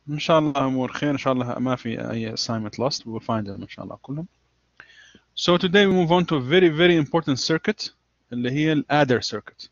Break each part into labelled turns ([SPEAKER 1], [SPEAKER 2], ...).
[SPEAKER 1] ان شاء الله امور خير، ان شاء الله ما في اي assignment lost. We will find them ان شاء الله كلهم. So today we move on to a very very important circuit اللي هي ال adder circuit.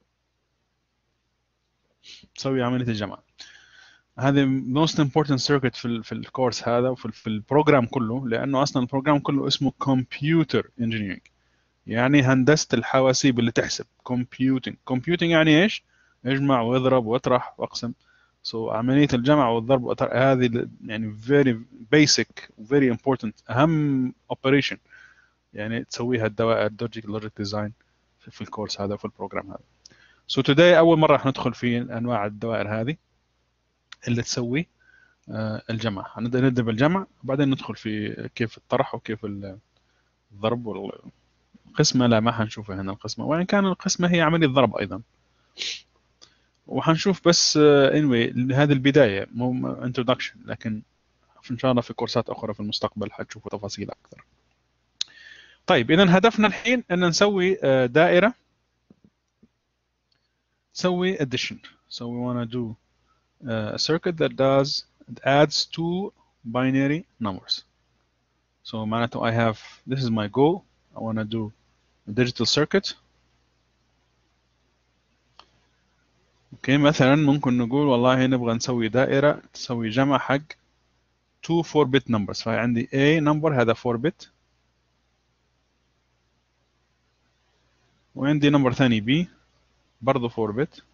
[SPEAKER 1] تسوي عملية الجمع. هذه most important circuit في الكورس هذا وفي البروجرام كله، لانه اصلا البروجرام كله اسمه computer engineering، يعني هندسة الحواسيب اللي تحسب. computing يعني ايش؟ اجمع واضرب واطرح واقسم. So عملية الجمع والضرب هذه يعني very basic very important أهم operation يعني تسويها الدوائر logic design في الكورس هذا وفي البروجرام هذا. So today أول مرة راح ندخل في أنواع الدوائر هذه اللي تسوي الجمع. نبدأ بالجمع وبعدين ندخل في كيف الطرح وكيف الضرب والقسمة. لا ما حنشوفها هنا القسمة، وإن كان القسمة هي عملية ضرب أيضا. وحنشوف بس anyway هذه البداية مو introduction، لكن إن شاء الله في كورسات أخرى في المستقبل حتشوفوا تفاصيل أكثر. طيب إذا هدفنا الحين أن نسوي دائرة تسوي addition. So we want to do a circuit that adds two binary numbers. So معناته I have, this is my goal, I want to do a digital circuit. اوكي مثلا ممكن نقول والله نبغى نسوي دائرة تسوي جمع حق 2 4 bit numbers. فهي عندي A number هذا 4 bit، وعندي نمبر ثاني B برضه 4 bit.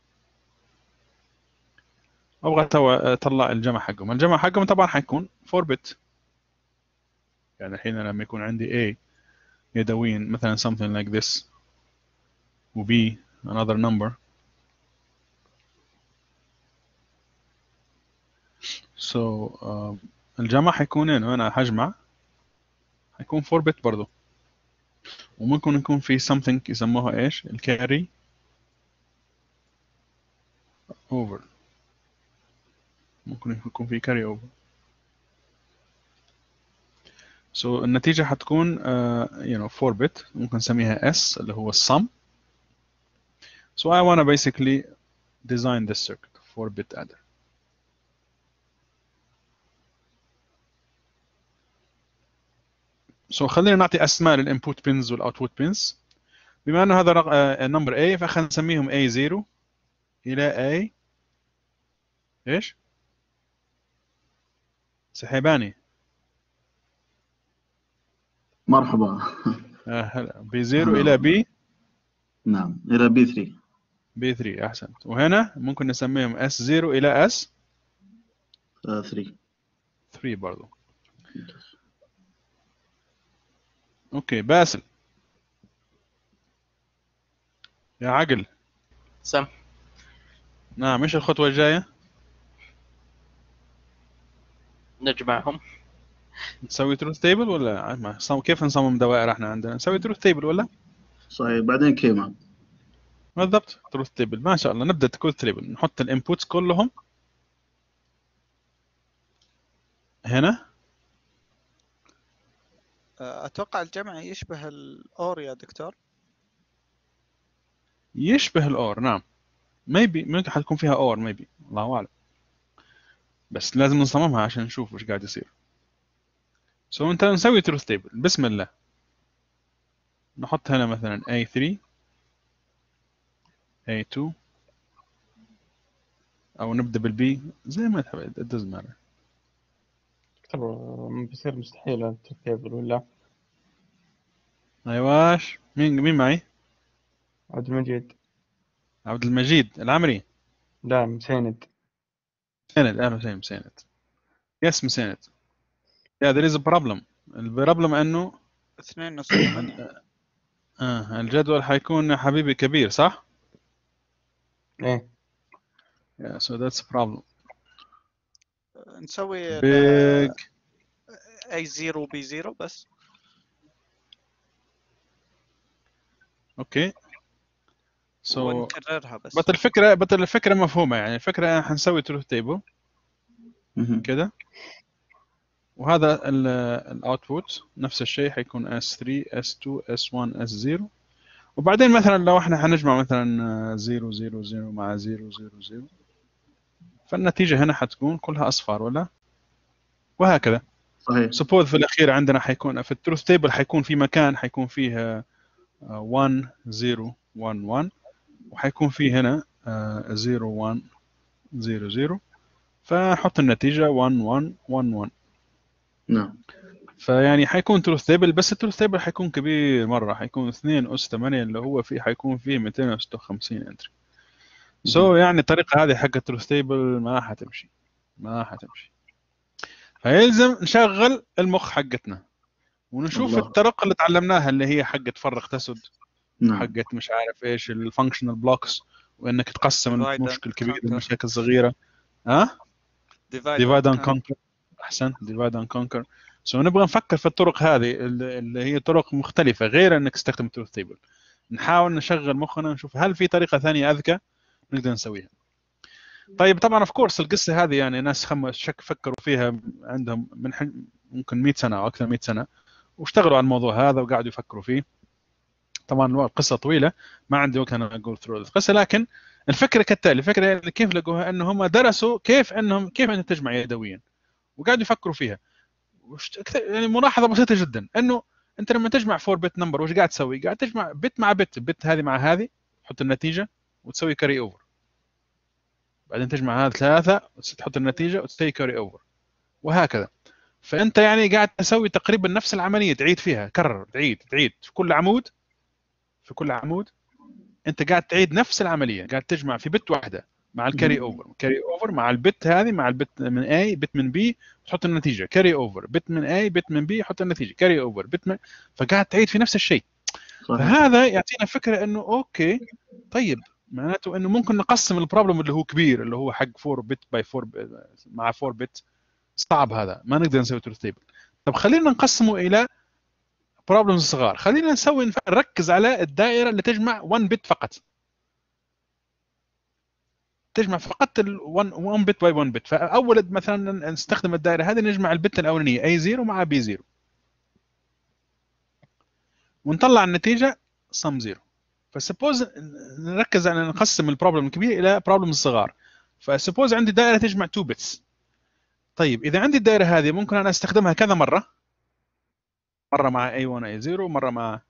[SPEAKER 1] ابغى اطلع الجمع حقهم. الجمع حقهم طبعا حيكون 4 bit. يعني الحين لما يكون عندي A يدوين مثلا something like this و B another number. So الجمع حيكون هنا انا حجمع حيكون 4 bit برضه. وممكن يكون في something يسموها ايش؟ الكاري اوفر. ممكن يكون في كاري اوفر. So النتيجة حتكون you know 4 bit. ممكن نسميها S اللي هو الsum. So I want to basically design this circuit 4 bit adder. So خلينا نعطي اسماء للانبوت بينز والاوتبوت بينز. بما انه هذا نمبر A فخلينا نسميهم A0 الى A ايش؟ سحيباني.
[SPEAKER 2] مرحبا.
[SPEAKER 1] هلا B0 الى B.
[SPEAKER 2] نعم إلى B3.
[SPEAKER 1] B3 احسنت. وهنا ممكن نسميهم S0 الى S
[SPEAKER 2] 3.
[SPEAKER 1] 3 برضو. اوكي باسل يا عقل.
[SPEAKER 3] سم.
[SPEAKER 1] نعم ايش الخطوة الجاية؟
[SPEAKER 3] نجمعهم.
[SPEAKER 1] نسوي تروث تيبل ولا كيف نصمم دوائر احنا عندنا؟ نسوي تروث تيبل ولا؟
[SPEAKER 2] صحيح بعدين كيما
[SPEAKER 1] بالضبط تروث تيبل. ما شاء الله نبدا تروث تيبل. نحط الانبوتس كلهم هنا.
[SPEAKER 4] اتوقع الجمع يشبه الاور يا دكتور.
[SPEAKER 1] يشبه الاور نعم. ميبي ممكن حتكون فيها اور ميبي الله اعلم. بس لازم نصممها عشان نشوف ايش قاعد يصير. سو انت نسوي تروث تيبل بسم الله. نحط هنا مثلا A3 A2 او نبدا بالبي زي ما تحب. it doesn't matter.
[SPEAKER 5] دكتور بيصير مستحيل الترتيب ولا؟
[SPEAKER 1] ايواش مين معي؟
[SPEAKER 5] عبد المجيد.
[SPEAKER 1] عبد المجيد العمري.
[SPEAKER 5] لا مسيند.
[SPEAKER 1] مساند. اهلا وسهلا مساند. يس مساند. Yeah there is a problem. البروبلم انه
[SPEAKER 4] 2 نص 8.
[SPEAKER 1] الجدول حيكون حبيبي كبير صح؟
[SPEAKER 5] ايه.
[SPEAKER 1] Yeah so that's a problem.
[SPEAKER 4] نسوي
[SPEAKER 1] big
[SPEAKER 4] A0 و B0 بس.
[SPEAKER 1] اوكي. so
[SPEAKER 4] ونكررها بس.
[SPEAKER 1] الفكرة مفهومة. يعني الفكرة حنسوي تروث تيبل كده، وهذا الاوتبوت نفس الشيء حيكون S3 S2 S1 S0. وبعدين مثلا لو احنا حنجمع مثلا 0 0 0 مع 0 0 0 فالنتيجه هنا حتكون كلها اصفار ولا وهكذا.
[SPEAKER 2] صحيح.
[SPEAKER 1] سبوز في الاخير عندنا حيكون في التروث تيبل حيكون في مكان حيكون فيه 1 0 1 1 وحيكون فيه هنا 0 1 0 0 فنحط النتيجه 1 1 1 1.
[SPEAKER 2] نعم.
[SPEAKER 1] فيعني حيكون تروث تيبل، بس التروث تيبل حيكون كبير مره، حيكون 2 اس 8 اللي هو فيه حيكون فيه 256 انتري. يعني الطريقه هذه حق التروث تيبل ما حتمشي، ما حتمشي. فيلزم نشغل المخ حقتنا ونشوف
[SPEAKER 2] الله.
[SPEAKER 1] الطرق اللي تعلمناها اللي هي حقت فرق تسد،
[SPEAKER 2] نعم.
[SPEAKER 1] حقت مش عارف ايش الفانكشنال بلوكس، وانك تقسم
[SPEAKER 4] Divide and
[SPEAKER 1] المشكل كبير
[SPEAKER 4] conquer.
[SPEAKER 1] لمشاكل صغيره.
[SPEAKER 4] Divide
[SPEAKER 1] ديفايد
[SPEAKER 4] and
[SPEAKER 1] اند
[SPEAKER 4] conquer.
[SPEAKER 1] كونكر، احسن، ديفايد اند كونكر. نبغى نفكر في الطرق هذه اللي هي طرق مختلفه غير انك تستخدم التروث تيبل. نحاول نشغل مخنا نشوف هل في طريقه ثانيه اذكى نقدر نسويها. طيب طبعا اوف كورس القصه هذه يعني ناس فكروا فيها عندهم من ممكن 100 سنه او اكثر من 100 سنه، واشتغلوا على الموضوع هذا وقاعدوا يفكروا فيه. طبعا القصه طويله ما عندي وقت انا اقول ثرو القصه، لكن الفكره كالتالي، الفكره كيف لقوها انه هم درسوا كيف انت تجمع يدويا وقاعدوا يفكروا فيها. يعني ملاحظه بسيطه جدا انه انت لما تجمع 4 بت نمبر وش قاعد تسوي؟ قاعد تجمع بت مع بت، بت هذه مع هذه تحط النتيجه وتسوي كاري اوفر، بعدين تجمع هذا ثلاثه وتحط النتيجه وتسوي كاري اوفر وهكذا. فانت يعني قاعد تسوي تقريبا نفس العمليه، تعيد فيها، كرر، تعيد في كل عمود، في كل عمود انت قاعد تعيد نفس العمليه، قاعد تجمع في بت واحده مع الكاري اوفر، كاري اوفر مع البت هذه مع البت من A بت من B تحط النتيجه، كاري اوفر بت من A بت من B حط النتيجه، كاري اوفر بت من، فقاعد تعيد في نفس الشيء.
[SPEAKER 2] صحيح.
[SPEAKER 1] فهذا يعطينا فكره انه اوكي طيب معناته انه ممكن نقسم البروبلم اللي هو كبير اللي هو حق 4 بت باي 4 مع 4 بت، صعب هذا ما نقدر نسوي تروث تيبل. طب خلينا نقسمه الى بروبلمز صغار، خلينا نركز على الدائره اللي تجمع 1 بت فقط، تجمع فقط 1 بت باي 1 بت. فاول مثلا نستخدم الدائره هذه نجمع البت الاولانيه A0 مع B0 ونطلع النتيجه sum 0. فسبوز نركز على نقسم البروبلم الكبير الى بروبلم صغار. فسبوز عندي دائره تجمع 2 بتس. طيب اذا عندي الدائره هذه ممكن انا استخدمها كذا مره، مره مع A1 A0 مره مع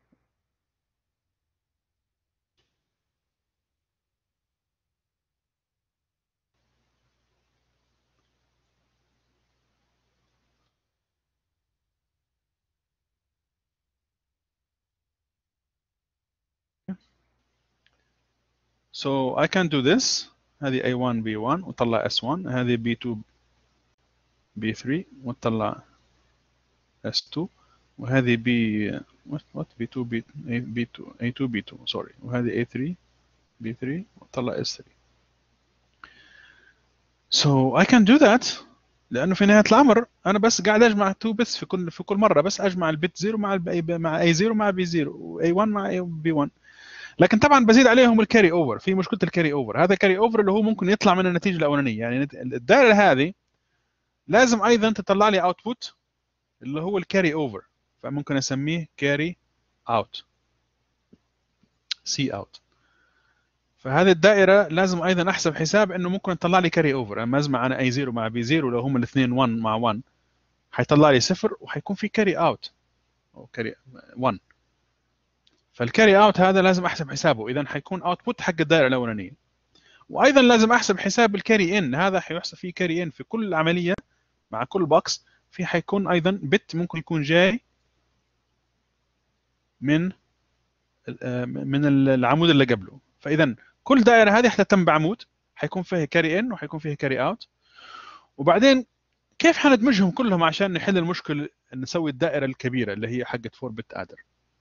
[SPEAKER 1] So I can do this. هذه A1 B1 وطلع S1، هذه B2 B3 وتطلع S2، وهذه B what B2 B2 A2 B2 sorry، وهذه A3 B3 وتطلع S3. So I can do that لانه في نهايه الامر انا بس قاعد اجمع 2 بس في كل مره، بس اجمع البت 0 مع A0 مع B0 و A1 مع B1. لكن طبعا بزيد عليهم الكاري اوفر، في مشكله الكاري اوفر، هذا كاري اوفر اللي هو ممكن يطلع من النتيجه الاولانيه. يعني الدائره هذه لازم ايضا تطلع لي اوتبوت اللي هو الكاري اوفر، فممكن اسميه كاري اوت، سي اوت. فهذه الدائره لازم ايضا احسب حساب انه ممكن تطلع لي كاري اوفر. اما ازمع انا اي 0 مع بي 0 لو هم الاثنين 1 مع 1 حيطلع لي صفر وحيكون في كاري اوت او كاري 1. فالكاري اوت هذا لازم احسب حسابه، اذا حيكون اوتبوت حق الدائره الاولانيه. وايضا لازم احسب حساب الكاري ان، هذا حيحسب فيه كاري ان في كل عمليه مع كل بوكس، في حيكون ايضا بت ممكن يكون جاي من العمود اللي قبله. فاذا كل دائره هذه حتتم بعمود حيكون فيها كاري ان وحيكون فيها كاري اوت. وبعدين كيف حندمجهم كلهم عشان نحل المشكله، نسوي الدائره الكبيره اللي هي حقت 4 بت ادر؟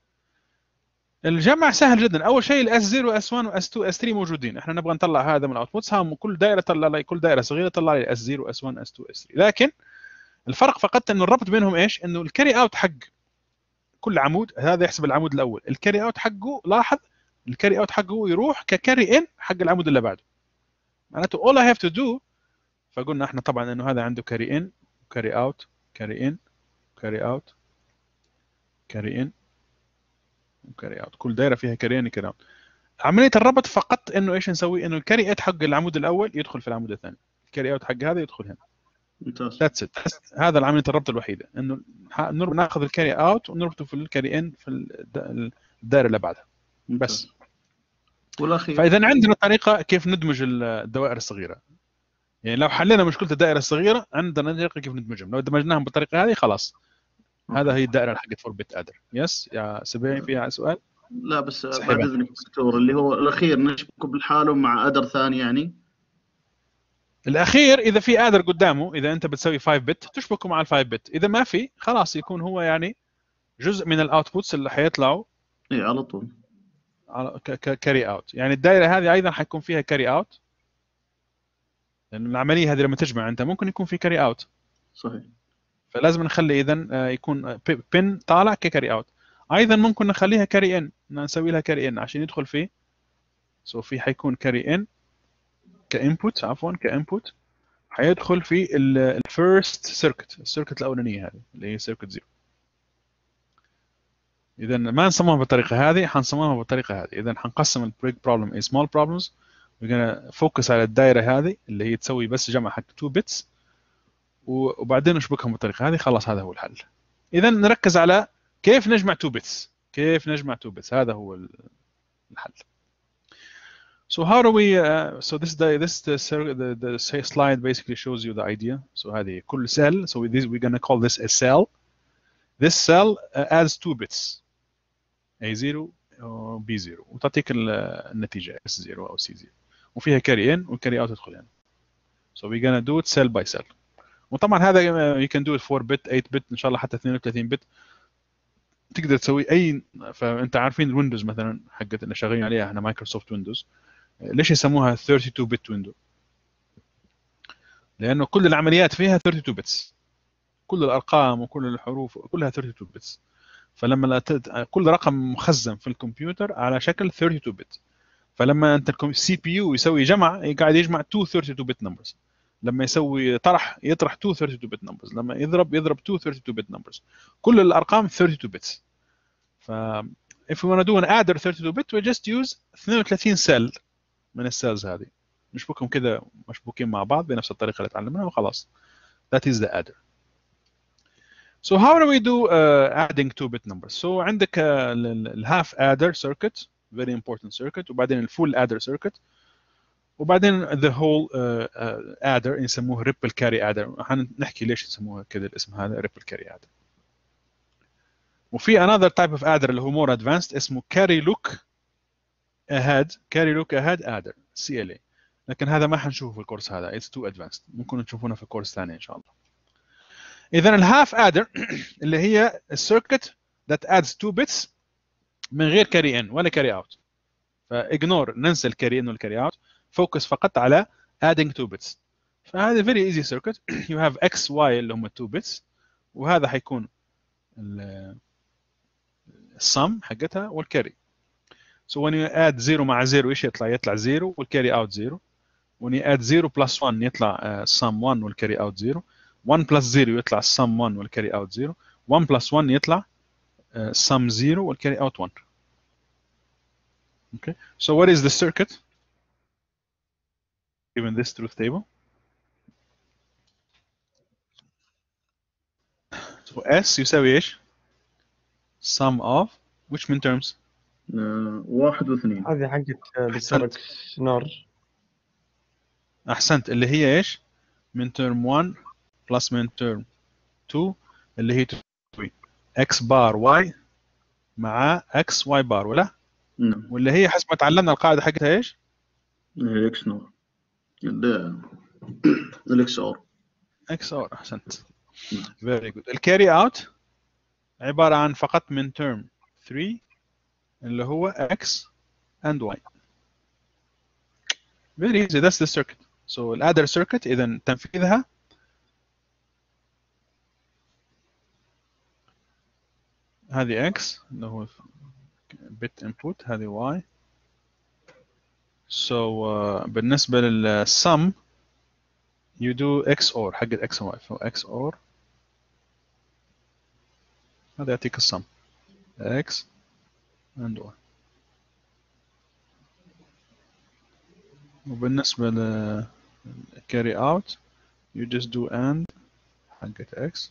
[SPEAKER 1] الجمع سهل جدا. اول شيء الاس 0 واس 1 واس 2 اس 3 موجودين، احنا نبغى نطلع هذا من الاوتبوتس، كل دائره طلع لي، كل دائره صغيره طلع لي اس 0 اس 1 اس 2 اس 3. لكن الفرق فقط انه الربط بينهم ايش؟ انه الكاري اوت حق كل عمود هذا يحسب العمود الاول، الكاري اوت حقه لاحظ الكاري اوت حقه يروح ككاري ان حق العمود اللي بعده. معناته all I have to do، فقلنا احنا طبعا انه هذا عنده كاري ان كاري اوت كاري ان كاري اوت كاري ان وكاري اوت، كل دايره فيها كاري ان كاري اوت. عمليه الربط فقط انه ايش نسوي؟ انه الكاري اوت حق العمود الاول يدخل في العمود الثاني، الكاري اوت حق هذا يدخل هنا.
[SPEAKER 2] ممتاز.
[SPEAKER 1] ذاتس ات. هذا عمليه الربط الوحيده، انه ناخذ الكاري اوت ونربطه في الكاري ان في الدائره اللي بعدها بس.
[SPEAKER 2] والاخير
[SPEAKER 1] فاذا عندنا طريقه كيف ندمج الدوائر الصغيره. يعني لو حلينا مشكله الدائره الصغيره عندنا طريقه كيف ندمجهم. لو دمجناهم بالطريقه هذه خلاص هذا هي الدائره حقت 4 بت ادر. يس يا سبيعي فيها سؤال؟
[SPEAKER 2] لا بس بعد
[SPEAKER 1] سحبت.
[SPEAKER 2] اذنك دكتور، اللي هو الاخير نشبكه بالحاله مع ادر ثاني يعني.
[SPEAKER 1] الاخير اذا في ادر قدامه، اذا انت بتسوي 5 بت تشبكه مع ال 5 بت، اذا ما في خلاص يكون هو يعني جزء من الاوتبوتس اللي حيطلعوا
[SPEAKER 2] اي على طول.
[SPEAKER 1] كاري اوت. يعني الدائره هذه ايضا حيكون فيها كاري اوت، لان العمليه هذه لما تجمع انت ممكن يكون في كاري اوت.
[SPEAKER 2] صحيح.
[SPEAKER 1] فلازم نخلي اذا يكون بن طالع ككاري اوت. ايضا ممكن نخليها كاري ان، نسوي لها كاري ان عشان يدخل فيه. سو في حيكون كاري ان كانبوت، عفوا كانبوت حيدخل في الفيرست سيركت، السيركت الاولانيه هذه اللي هي سيركت 0. اذا ما نصممها بالطريقه هذه، حنصممها بالطريقه هذه. اذا حنقسم البريك بروبلم اي سمول بروبلمز، ويجينا فوكس على الدائره هذه اللي هي تسوي بس جمع حق 2 بيتس، وبعدين نشبكهم بالطريقه هذه. خلاص هذا هو الحل. اذا نركز على كيف نجمع 2 بيتس، كيف نجمع 2 بيتس، هذا هو الحل. So how do we so the slide basically shows you the idea. So هذه كل cell, so we're going to call this a cell. This cell adds 2 bits A0 أو B0 وتعطيك النتيجة S0 أو C0 وفيها carry in والcarry out تدخل هنا. So we're going to do it cell by cell. وطبعا هذا you can do it 4 bit 8 bit إن شاء الله حتى 32 bit تقدر تسوي أي. فأنت عارفين الويندوز مثلا حقت اللي شغالين عليها احنا مايكروسوفت ويندوز، ليش يسموها 32 bit window؟ لأنه كل العمليات فيها 32 bits، كل الأرقام وكل الحروف كلها 32 bits. فلما كل رقم مخزن في الكمبيوتر على شكل 32 bit. فلما انت السي بي يو يسوي جمع قاعد يجمع 2 32 bit numbers. لما يسوي طرح يطرح 2 32 bit numbers. لما يضرب 2 32 bit numbers. كل الارقام 32 bits. ف if we want to do an adder 32 bit we just use 32 سيل من السيلز هذه نشبكهم كده مشبوكين مع بعض بنفس الطريقه اللي تعلمناها وخلاص. That is the adder. So how do we do adding 2-bit numbers? So عندك الهاف adder circuit, very important circuit, وبعدين الفول adder circuit, وبعدين the whole adder يسموه ripple carry adder. حنحكي ليش يسموها كذا الاسم هذا ripple carry adder. وفي another type of adder اللي هو more advanced اسمه carry look ahead adder CLA. لكن هذا ما حنشوفه في الكورس هذا, it's too advanced. ممكن تشوفونه في كورس ثاني ان شاء الله. اذا الهاف ادر اللي هي السيركت that adds 2 bits من غير كاري ان ولا كاري اوت. فاجنور ننسى الكاري ان والكاري اوت, فوكس فقط على adding 2 bits. فهذا very easy circuit. you have x y اللي هم 2 bits, وهذا حيكون السم حقتها والكاري. so when you add 0 مع 0 ايش يطلع؟ يطلع 0 والكاري اوت 0. when you add 0 plus 1 يطلع sum 1 والكاري اوت 0. 1 plus 0 يطلع sum 1 والكاري اوت 0. 1 plus 1 يطلع sum 0 والكاري اوت 1. Okay, so what is the circuit given this truth table? So S يساوي ايش؟ sum of which min terms؟
[SPEAKER 2] 1 و2.
[SPEAKER 5] هذه حقت دكتور شنور.
[SPEAKER 1] احسنت, اللي هي ايش؟ min term 1 plus min term 2 اللي هي تساوي x bar y مع x y bar ولا؟
[SPEAKER 2] نعم.
[SPEAKER 1] واللي هي حسب ما تعلمنا القاعده حقتها ايش؟
[SPEAKER 2] اكس نور. الاكس اور.
[SPEAKER 1] اكس اور, احسنت. very good. الكاري اوت عباره عن فقط من term 3 اللي هو x and y. very easy, that's the circuit. so الادر circuit اذا تنفيذها هذه x اللي هو bit input, هذه y. so بالنسبه للsum you do XOR حق x و y. so XOR هذا يعطيك السم x and y. وبالنسبة ل carry out you just do and حقت x.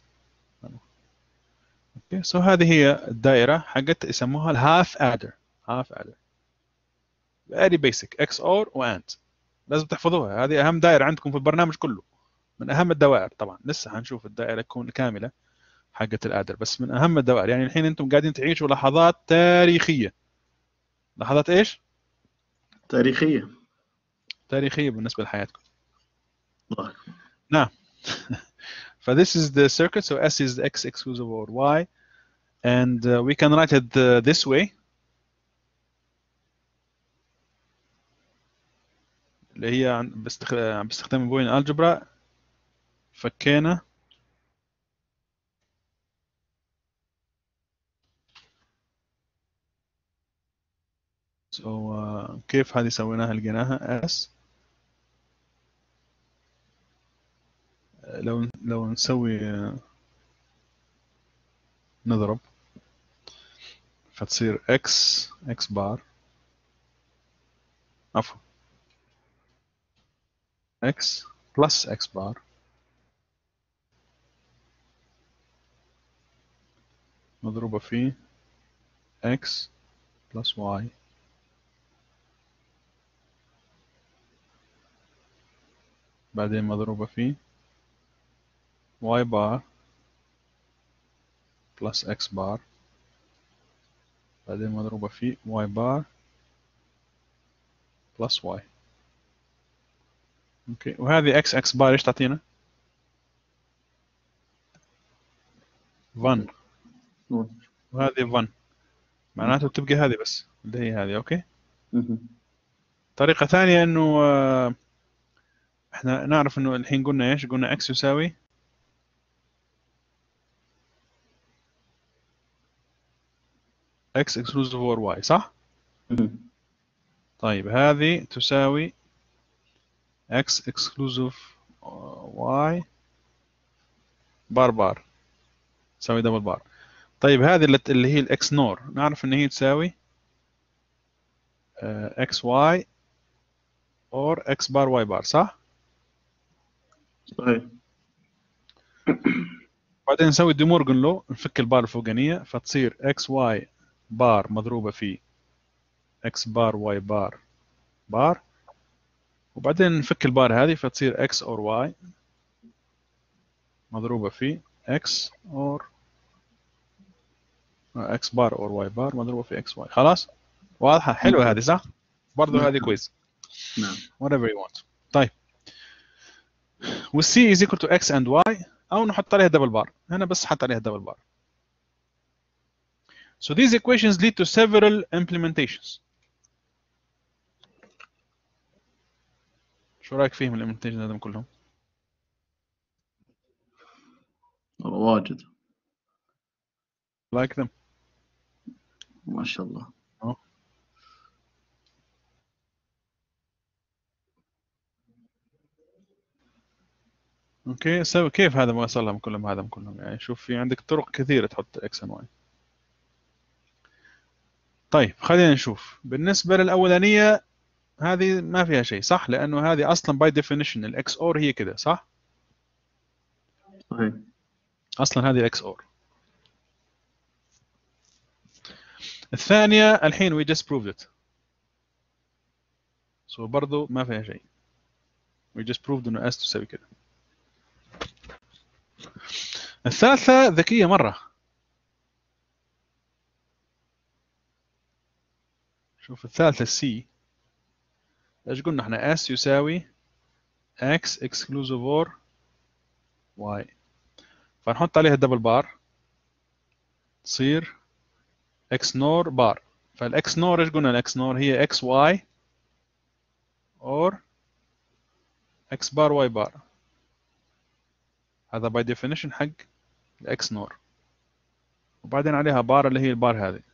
[SPEAKER 1] اوكي سو هذه هي الدائرة حقت يسموها الهاف adder. half adder very basic XOR و AND لازم تحفظوها. هذه أهم دائرة عندكم في البرنامج كله، من أهم الدوائر. طبعا لسه هنشوف الدائرة تكون كاملة حقت الادر، بس من اهم الدوائر. يعني الحين انتم قاعدين تعيشوا لحظات تاريخيه. لحظات ايش؟
[SPEAKER 2] تاريخية.
[SPEAKER 1] تاريخيه بالنسبه لحياتكم.
[SPEAKER 2] الله.
[SPEAKER 1] نعم. ف this is the circuit, so S is X exclusive over Y, and we can write it this way اللي هي باستخدام بوين الجبرا. فكينا so كيف هذه سويناها لقيناها S. لو نسوي نضرب فتصير X بار، عفوا X plus X بار مضروبة في X plus Y بعدين مضروبة في Y بار plus X بار بعدين مضروبة في Y بار plus Y. اوكي وهذه X بار ايش تعطينا؟ 1 وهذه 1 معناته تبقى هذه بس اللي هي هذه. اوكي طريقة ثانية انه احنا نعرف انه الحين قلنا ايش؟ قلنا X يساوي X exclusive over Y صح؟ طيب هذه تساوي X exclusive Y بار تساوي دبل بار. طيب هذه اللي هي الإكس نور نعرف ان هي تساوي اكس واي اور اكس بار واي بار صح؟
[SPEAKER 2] صحيح.
[SPEAKER 1] بعدين نسوي ديمورغن لو نفك البار الفوقانيه فتصير اكس واي بار مضروبه في اكس بار واي بار وبعدين نفك البار هذه فتصير اكس اور واي مضروبه في اكس اور اكس بار اور واي بار مضروبه في اكس واي. خلاص واضحه حلوه هذه صح؟ برضه هذه كويس.
[SPEAKER 2] نعم.
[SPEAKER 1] whatever you want. طيب والسي is equal to x and y او نحط عليها دبل بار. هنا بس حط عليها دبل بار. So these equations lead to several implementations. شو رايك فيهم الامبلمنتيشن هذول كلهم؟
[SPEAKER 2] واجد.
[SPEAKER 1] like them.
[SPEAKER 2] ما شاء الله.
[SPEAKER 1] اوكي سوي كيف هذا ما وصل لهم كلهم هذا كلهم؟ يعني شوف في عندك طرق كثيره تحط اكس and واي. طيب خلينا نشوف بالنسبه للاولانيه هذه ما فيها شيء صح؟ لانه هذه اصلا باي ديفينيشن الاكس اور هي كده صح؟
[SPEAKER 2] صحيح.
[SPEAKER 1] اصلا هذه اكس اور. الثانيه الحين we just proved it. so برضو ما فيها شيء. we just proved انه s تساوي كده. الثالثه ذكيه مره. شوف الثالثه سي ايش قلنا احنا؟ s يساوي x exclusive or y فنحط عليها الدبل بار تصير x نور بار. فالاكس نور ايش قلنا؟ الاكس نور هي x y or x بار y بار. هذا باي ديفينيشن حق الاكس نور وبعدين عليها بار اللي هي البار هذه.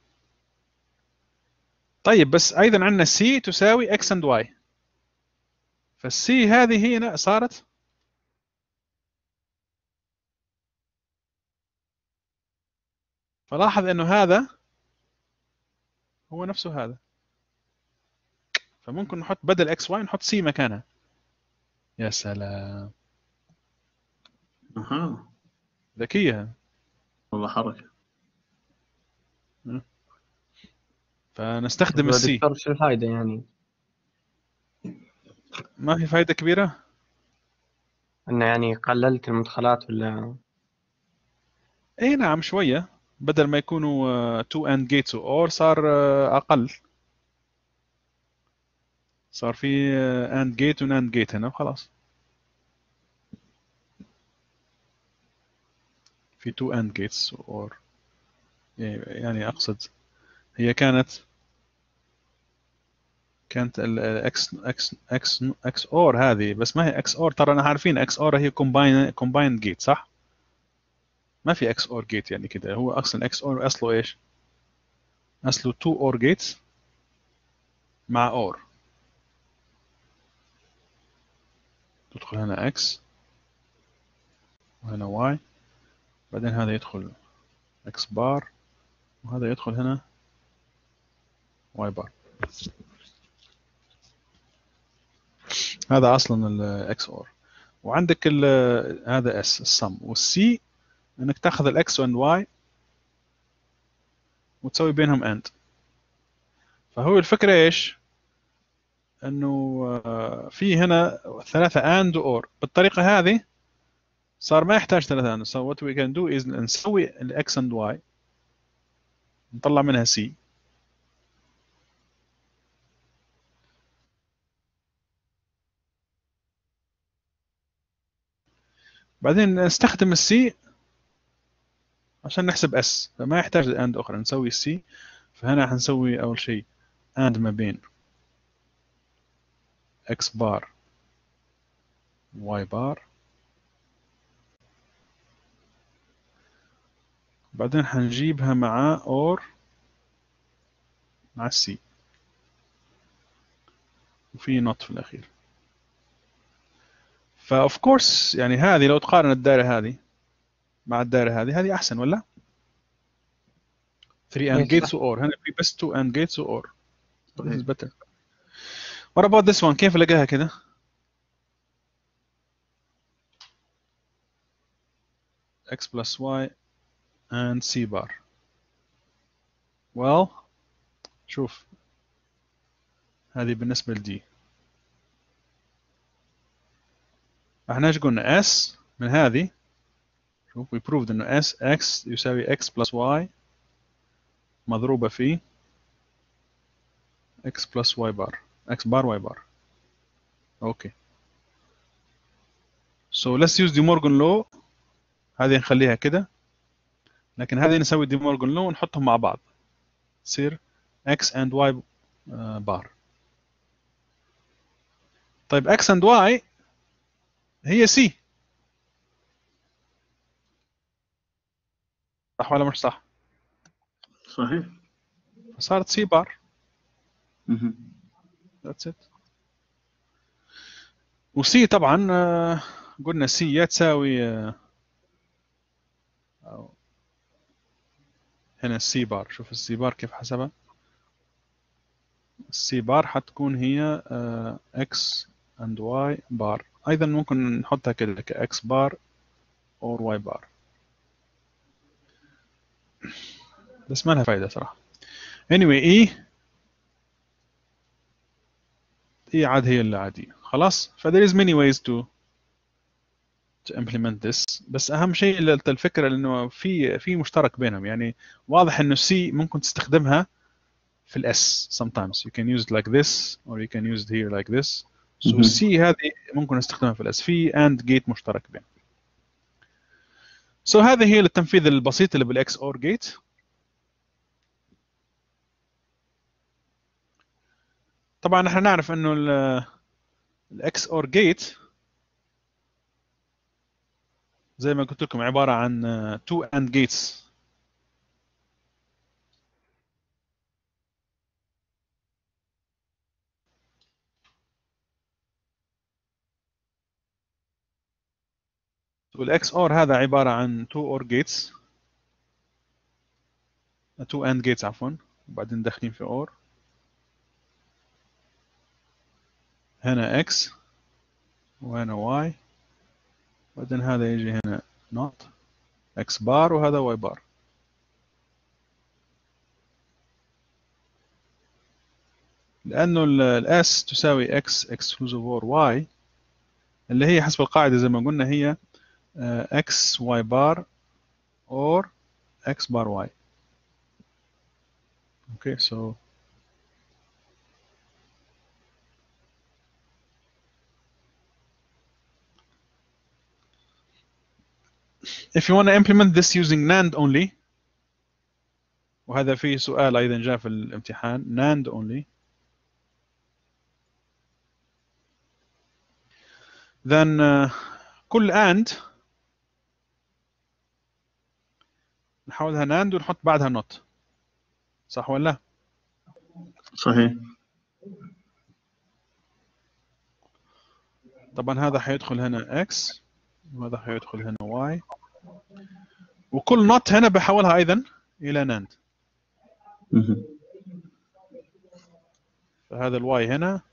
[SPEAKER 1] طيب بس ايضا عندنا سي تساوي x and y فالسي هذه هنا صارت فلاحظ انه هذا هو نفسه هذا فممكن نحط بدل اكس واي نحط سي مكانها. يا سلام،
[SPEAKER 2] اها
[SPEAKER 1] ذكيه.
[SPEAKER 2] والله حركه.
[SPEAKER 1] فنستخدم
[SPEAKER 5] طب
[SPEAKER 1] السي.
[SPEAKER 5] دكتور شو الفائدة يعني؟
[SPEAKER 1] ما في فائده كبيره.
[SPEAKER 5] انه يعني قللت المدخلات ولا؟
[SPEAKER 1] اي نعم شويه، بدل ما يكونوا 2 اند جيتس اور صار اقل. صار في اند جيت وناند جيت هنا وخلاص. في 2 اند جيتس اور، يعني اقصد هي كانت الاكس اور هذه، بس ما هي اكس اور. ترى انا عارفين اكس اور هي كومبايند جيت صح؟ ما في اكس اور جيت يعني كده. هو اصلا اكس اور اصله ايش؟ اصله 2 اور جيتس مع اور. تدخل هنا اكس وهنا واي، بعدين هذا يدخل اكس بار وهذا يدخل هنا واي بار. هذا اصلا الاكس اور. وعندك هذا اس السم، والسي انك تاخذ الاكس واند واي وتسوي بينهم اند. فهو الفكره ايش؟ انه في هنا ثلاثه اند اور. بالطريقه هذه صار ما يحتاج ثلاثه اند. So what we can do is نسوي الاكس اند واي، نطلع منها سي، بعدين نستخدم السي عشان نحسب اس، فما يحتاج اند اخرى. نسوي السي. فهنا حنسوي اول شيء اند ما بين اكس بار واي بار، بعدين حنجيبها مع اور مع السي، وفي نوت في الاخير. فاوف كورس يعني هذه لو تقارن الدائره هذه مع الدائره هذه احسن ولا؟ 3
[SPEAKER 5] ايه
[SPEAKER 1] and gates
[SPEAKER 5] صح.
[SPEAKER 1] و or. هنا في بس 2 and gates و or. This is
[SPEAKER 2] صحيح.
[SPEAKER 1] better. What about this one؟ كيف الاقيها كده؟ x plus y and c bar. Well شوف، هذه بالنسبة لدي احنا ايش قلنا؟ s من هذه، شوف we proved انه s x يساوي x plus y مضروبة في x plus y bar، x bar y bar. اوكي. So let's use the Morgan law. هذه نخليها كده، لكن هذه نسوي دي مورغان لو ونحطهم مع بعض تصير x and y bar. طيب x and y هي c، صح ولا مش صح؟
[SPEAKER 2] صحيح.
[SPEAKER 1] فصارت c بار.
[SPEAKER 2] مهم.
[SPEAKER 1] That's it. وc طبعا قلنا c يا تساوي هنا السي بار. شوف السي بار كيف حسبها. السي بار حتكون هي x and y بار. ايضا ممكن نحطها كده كx بار or y بار، بس ما لها فايدة صراحة. anyway اي عاد هي اللي عادية خلاص. ف there is many ways to implement this. بس اهم شيء الفكرة انه في مشترك بينهم. يعني واضح انه C ممكن تستخدمها في الاس sometimes. You can use it like this or you can use it here like this. So
[SPEAKER 2] مهم.
[SPEAKER 1] C هذه ممكن نستخدمها في الاس. في and gate مشترك بينهم. So هذه هي التنفيذ البسيط اللي بالاكس اور جيت. طبعا احنا نعرف انه الاكس اور جيت زي ما قلت لكم عباره عن 2 اند جيتس. والاكس اور هذا عباره عن 2 اور جيتس، 2 اند جيتس عفوا، وبعدين داخلين في اور. هنا x وهنا y، بعدين هذا يجي هنا not x بار وهذا y بار. لأنه ال s تساوي x exclusive or y، اللي هي حسب القاعدة زي ما قلنا هي x y بار or x bar y. Okay, so if you want to implement this using NAND only، وهذا فيه سؤال أيضا جاء في الامتحان NAND only، then كل AND نحولها NAND ونحط بعدها NOT، صح ولا لا؟
[SPEAKER 2] صحيح.
[SPEAKER 1] طبعا هذا حيدخل هنا X وهذا حيدخل هنا Y، وكل NOT هنا بحولها أيضا إلى NAND. فهذا الواي هنا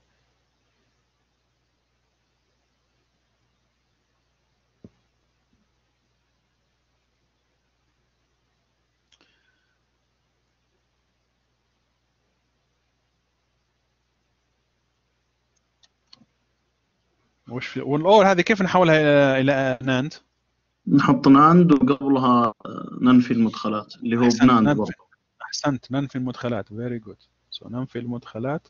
[SPEAKER 1] وش في والاور هذه كيف نحولها الى ناند؟
[SPEAKER 2] نحط ناند وقبلها ننفي المدخلات اللي هو بناند برضه.
[SPEAKER 1] احسنت، ننفي المدخلات. فيري جود. سو ننفي المدخلات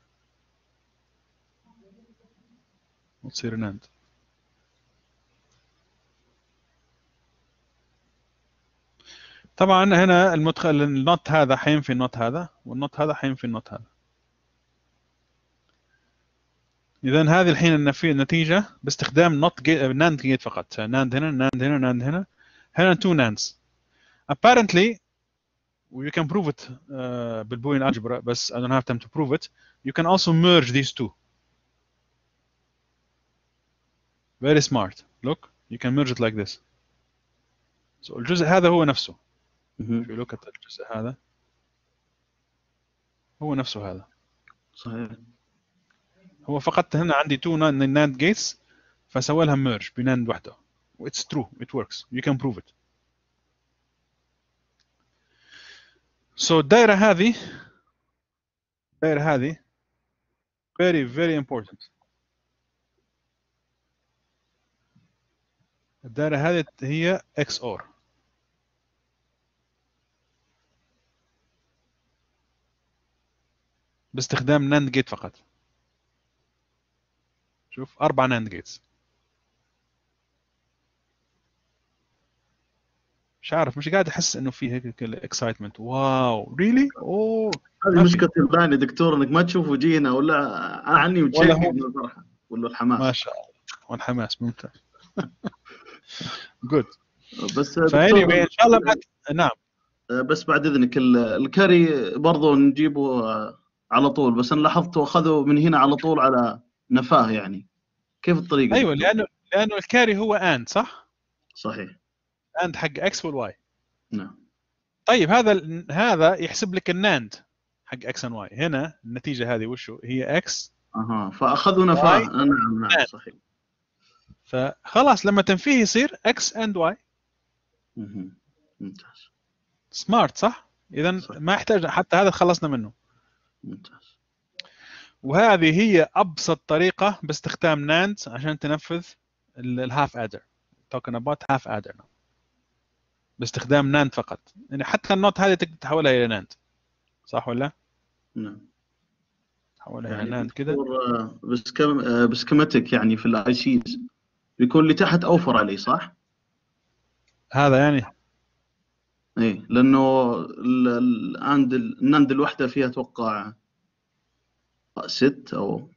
[SPEAKER 1] وتصير ناند. طبعا هنا المدخل النوت هذا حينفي النوت هذا، والنوت هذا حينفي النوت هذا. اذا هذه الحين النتيجه باستخدام نوت جيت ناند جيت فقط. ناند هنا ناند هنا ناند هنا، هنا تو ناندز. apparently you can prove it بالبوين algebra، بس I don't have time to prove it. You can also merge these two. Very smart. Look, you can merge it like this. So الجزء هذا هو نفسه. If you look at الجزء هذا هو نفسه هذا.
[SPEAKER 2] صحيح.
[SPEAKER 1] هو فقط هنا عندي two NAND gates فسوى لها merge بناند واحدة. It's true. It works. You can prove it. So الدائرة هذه very very important. الدائرة هذه هي XOR. باستخدام NAND gate فقط. شوف 4 NAND gates. مش عارف، مش قاعد احس انه في هيك اكسايتمنت. واو ريلي اوه.
[SPEAKER 2] هذه مشكلة الباني دكتور، انك ما تشوف وجينا ولا عني وتشيك من الفرحة ولا الحماس.
[SPEAKER 1] ما شاء الله، والحماس ممتاز. جود.
[SPEAKER 2] بس
[SPEAKER 1] فاني ان شاء الله نعم.
[SPEAKER 2] بس بعد اذنك الكاري برضو نجيبه على طول، بس انا لاحظته اخذوا من هنا على طول على نفاه، يعني كيف الطريقة؟
[SPEAKER 1] ايوه لانه الكاري هو اند صح؟
[SPEAKER 2] صحيح.
[SPEAKER 1] اند حق اكس والواي.
[SPEAKER 2] نعم.
[SPEAKER 1] طيب هذا يحسب لك الناند حق اكس اند واي. هنا النتيجه هذه وشو هي اكس.
[SPEAKER 2] فاخذوا نفاه. نعم صحيح.
[SPEAKER 1] فخلاص لما تنفيه يصير اكس اند واي.
[SPEAKER 2] ممتاز.
[SPEAKER 1] سمارت صح؟ اذا ما يحتاج حتى هذا خلصنا منه.
[SPEAKER 2] ممتاز.
[SPEAKER 1] وهذه هي ابسط طريقه باستخدام ناند عشان تنفذ الهاف ادر. talking about half adder now. باستخدام ناند فقط. يعني حتى النوت هذه تقدر تحولها الى ناند، صح ولا؟
[SPEAKER 2] نعم.
[SPEAKER 1] تحولها
[SPEAKER 2] يعني
[SPEAKER 1] الى ناند كده.
[SPEAKER 2] بسكيماتيك يعني في الاي سيز بيكون اللي تحت اوفر عليه صح؟
[SPEAKER 1] هذا يعني
[SPEAKER 2] ايه، لانه الناند الوحده فيها اتوقع 6 او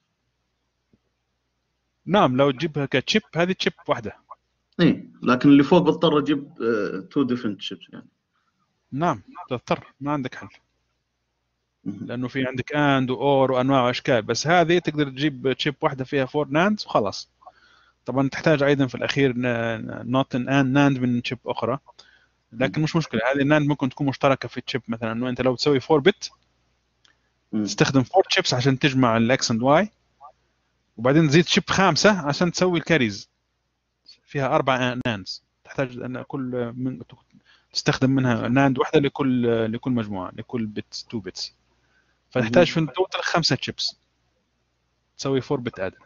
[SPEAKER 1] نعم. لو تجيبها كتشيب هذه تشيب واحده.
[SPEAKER 2] ايه، لكن اللي فوق بضطر اجيب 2 ديفرنت شيبس يعني.
[SPEAKER 1] نعم تضطر، ما عندك حل. لانه في عندك اند واور وانواع واشكال، بس هذه تقدر تجيب تشيب واحده فيها 4 ناندز وخلاص. طبعا تحتاج ايضا في الاخير نوت ان ناند من تشيب اخرى، لكن مش مشكله. هذه الناند ممكن تكون مشتركه في التشيب. مثلا انه انت لو تسوي 4 بت تستخدم 4 تشيبس عشان تجمع الاكس اند واي، وبعدين تزيد شيب خامسه عشان تسوي الكاريز، فيها 4 ناندز، تحتاج ان كل من تستخدم منها ناند واحده لكل مجموعه، لكل بت 2 بتس، فتحتاج في التوتال 5 شيبس تسوي 4 بت ادر.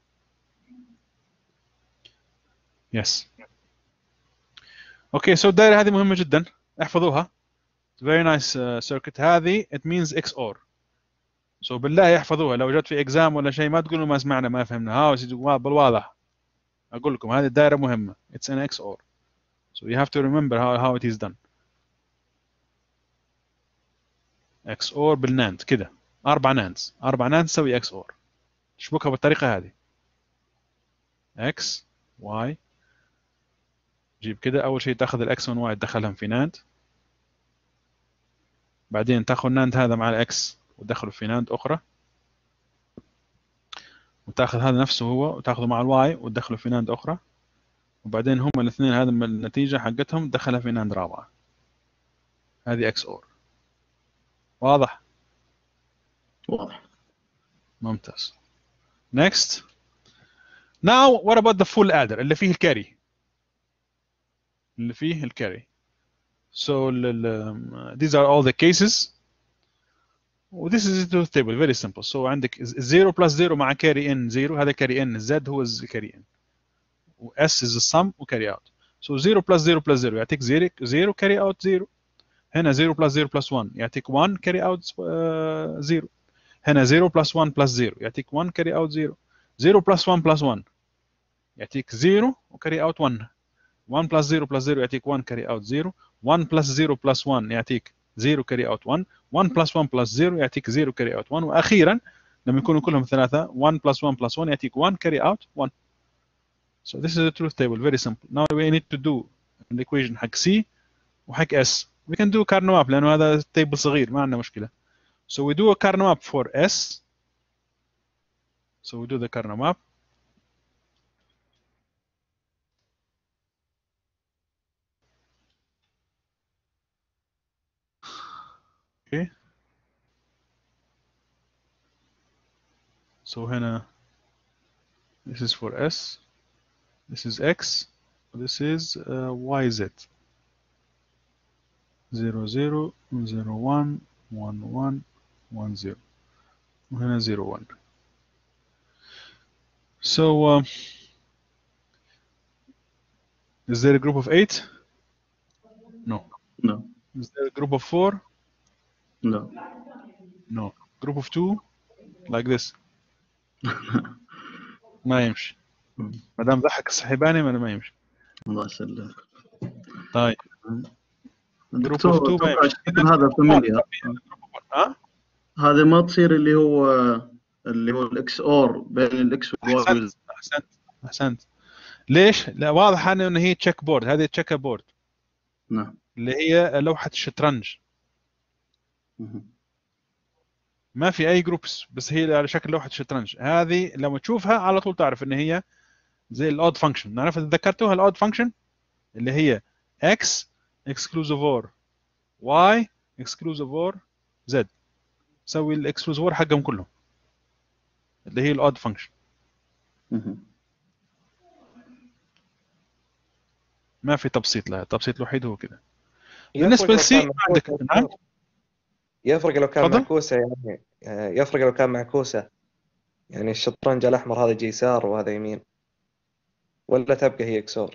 [SPEAKER 1] يس. اوكي، سو الدائره هذه مهمه جدا، احفظوها. very nice circuit. هذه it means XOR. سو بالله يحفظوها، لو جت في اكزام ولا شيء ما تقولوا ما سمعنا ما فهمنا، ها بالواضح اقول لكم هذه الدائره مهمه. it's an XOR. so you have to remember how it is done. XOR بالناند كده، 4 ناندز، 4 ناندز تسوي XOR. تشبكها بالطريقه هذه X Y. جيب كده، اول شيء تاخذ الاكس والواي تدخلهم في ناند، بعدين تاخذ ناند هذا مع الاكس وتدخله في ناند اخرى، وتاخذ هذا نفسه هو وتاخذه مع الواي وتدخله في ناند اخرى، وبعدين هم الاثنين هذا من النتيجه حقتهم تدخلها في ناند رابعه. هذه اكس اور. واضح؟
[SPEAKER 2] واضح.
[SPEAKER 1] ممتاز. next. now what about the full adder اللي فيه الكاري، اللي فيه الكاري. so these are all the cases. this is the table very simple. so عندك 0 plus 0 مع carry in 0، هذا carry in، z هو carry in، و s is the sum و carry out. so 0 plus 0 plus 0 يعطيك 0 carry out 0. هنا 0 plus 0 plus 1 يعطيك 1 carry out 0. هنا 0 plus 1 plus 0 يعطيك 1 carry out 0. 0 plus 1 plus 1 يعطيك 0 و carry out 1. 1 plus 0 plus 0 يعطيك 1 carry out 0. 1 plus 0 plus 1 يعطيك 0 carry out 1. 1 plus 1 plus 0 يعطيك 0 carry out 1. واخيرا لما يكونوا كلهم ثلاثه 1 plus 1 plus 1 يعطيك 1 carry out 1. so this is the truth table, very simple. now we need to do الايكويشن حق C وحق S. we can do Carnot map لانه هذا تيبل صغير ما عندنا مشكله. so we do a Carnot map for S. so we do the Carnot map. okay. so هنا this is for S, this is X, this is YZ. 0 0 0 1 1 1 1 0 وهنا 0 1. so is there a group of 8? no.
[SPEAKER 2] No.
[SPEAKER 1] is there a group of 4?
[SPEAKER 2] No.
[SPEAKER 1] no. group of 2 like this ما يمشي. ما دام ضحك السحيباني ما يمشي.
[SPEAKER 2] الله يسلمك.
[SPEAKER 1] طيب
[SPEAKER 2] دكتور
[SPEAKER 1] group of 2 ما
[SPEAKER 2] اتوقع
[SPEAKER 1] يمشي.
[SPEAKER 2] الشكل هذا فاميليار.
[SPEAKER 1] ها؟
[SPEAKER 2] هذه ما تصير اللي هو الاكس اور بين الاكس والواي.
[SPEAKER 1] احسنت. ليش؟ لا واضح انه هي تشيك بورد، هذه تشيك بورد.
[SPEAKER 2] نعم.
[SPEAKER 1] اللي هي لوحة الشطرنج. ما في اي جروبس، بس هي على شكل لوحة الشطرنج. هذه لما تشوفها على طول تعرف ان هي زي الاود فانكشن. نعرف تذكرتوها الاود فانكشن اللي هي x exclusive or y exclusive or z. سوي الاكسكلوزيف اور حقهم كلهم اللي هي الاود فانكشن. ما في تبسيط لها، التبسيط الوحيد هو كده. بالنسبه لسي عندك نعم.
[SPEAKER 5] يفرق لو كان
[SPEAKER 1] فضل؟
[SPEAKER 5] معكوسه يعني، يفرق لو كان معكوسه يعني الشطرنج الاحمر هذا يجي يسار وهذا يمين، ولا تبقى هي اكسور؟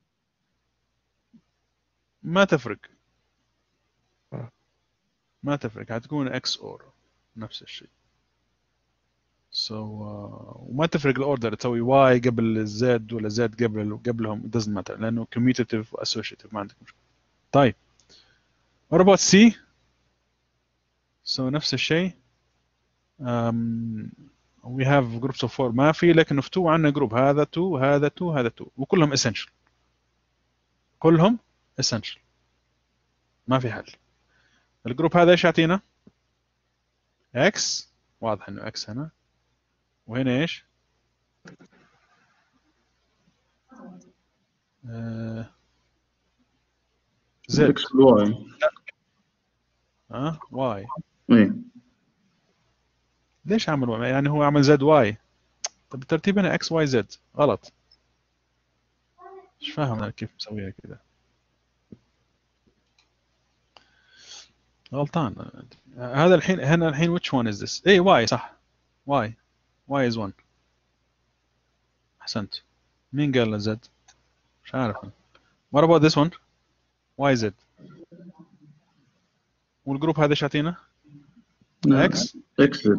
[SPEAKER 1] ما تفرق. ما تفرق، هتكون اكس اور نفس الشيء. وما تفرق الاوردر، تسوي واي قبل الزد ولا زد قبلهم doesn't matter لانه commutative associative ما عندك مشكله. طيب what about C؟ نفس الشيء. we have groups of 4 ما في، لكن في 2 عندنا جروب هذا 2 هذا 2 هذا 2 وكلهم essential. كلهم essential ما في حل. الجروب هذا ايش يعطينا؟ x، واضح انه x هنا، وهنا ايش؟ z
[SPEAKER 2] اكس والواي.
[SPEAKER 1] واي.
[SPEAKER 2] ايه.
[SPEAKER 1] ليش عمل يعني هو عمل زد واي؟ طب الترتيب هنا اكس واي زد غلط. مش فاهم انا كيف مسويها كده، غلطان. هذا الحين هنا الحين which one is this؟ اي واي صح، واي واي is 1. احسنت. مين قال زد؟ مش عارف. what about this one؟ واي زد. والجروب هذا شاتينا اكس
[SPEAKER 2] اكسد.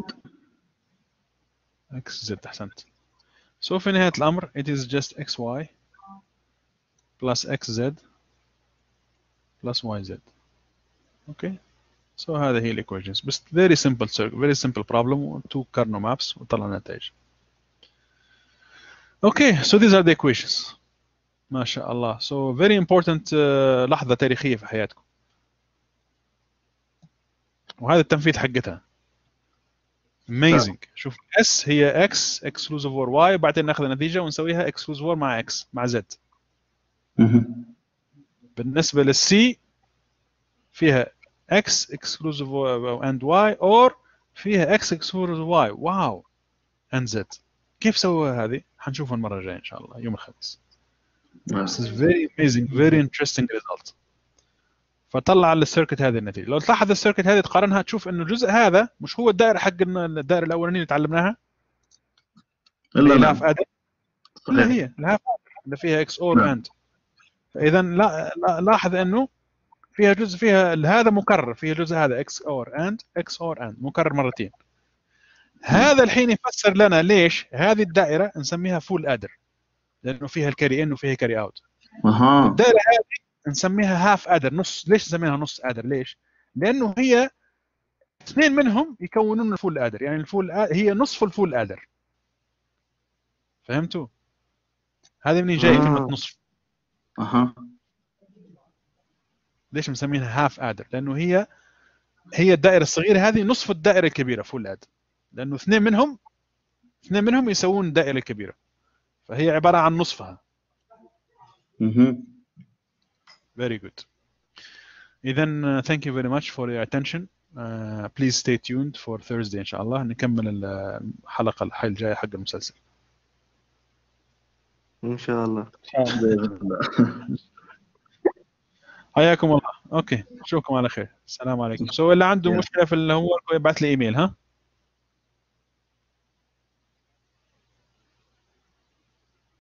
[SPEAKER 1] اكس زد. احسنت. so في نهاية الامر it is just xy plus xz plus yz. اوكي. so هذا هي الايكويشنز، بس very simple very simple problem two كارنو maps وطلع نتائج. اوكي so these are the equations. ما شاء الله. so very important لحظة تاريخية في حياتكم، وهذا التنفيذ حقتها amazing. شوف s هي x exclusive or y، وبعدين ناخذ النتيجة ونسويها exclusive or مع x مع z. بالنسبة للسي فيها x exclusive and y or فيها x exclusive y واو and z. كيف سووها هذه؟ حنشوفها المرة الجاية إن شاء الله يوم الخميس. This is very amazing very interesting result. فطلع على السيركت هذه النتيجة. لو تلاحظ السيركت هذه تقارنها تشوف إنه الجزء هذا مش هو الدائرة حق الدائرة الأولانية اللي تعلمناها
[SPEAKER 2] الا
[SPEAKER 1] اللي
[SPEAKER 2] لا
[SPEAKER 1] هاف ادر، اللي هي الهاف ادر اللي فيها اكس اور اند. فإذا لاحظ إنه فيها جزء فيها هذا مكرر، فيها جزء هذا اكس اور اند اكس اور اند مكرر مرتين. هذا الحين يفسر لنا ليش هذه الدائره نسميها فول ادر، لانه فيها الكاري ان وفيها كاري اوت. الدائره هذه نسميها هاف ادر، نص. ليش نسميها نص ادر؟ ليش؟ لانه هي اثنين منهم يكونون الفول ادر، يعني الفول هي نصف الفول ادر. فهمتوا؟ هذه منين جاي كلمه نصف. ليش مسمينها هاف ادر؟ لانه هي الدائره الصغيره هذه نصف الدائره الكبيره فول ادر، لانه اثنين منهم يسوون الدائره الكبيره، فهي عباره عن نصفها. Very good. إذن thank you very much for your attention. Please stay tuned for Thursday إن شاء الله نكمل الحلقة الجاية حق المسلسل.
[SPEAKER 5] إن شاء الله.
[SPEAKER 1] حياكم الله. أوكي، نشوفكم على خير. السلام عليكم. اللي عنده مشكلة في الهوم ورك يبعث لي إيميل. ها.